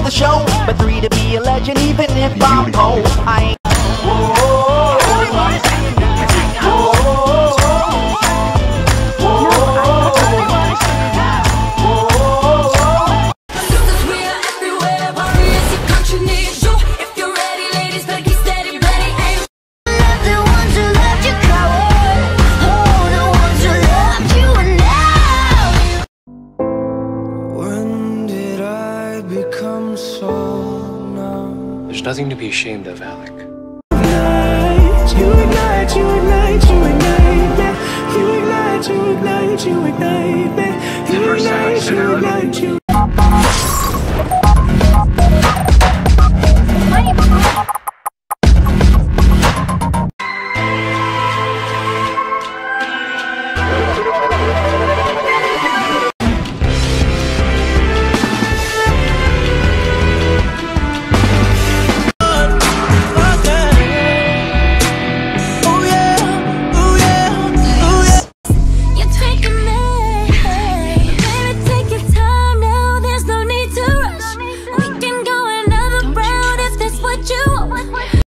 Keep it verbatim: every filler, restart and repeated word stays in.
the show, but three to be a legend, even if I'm old. I ain't. There's nothing to be ashamed of, Alec. You ignite, you ignite, you ignite, yeah. You ignite, you ignite, you ignite, yeah. You ignite, you ignite, you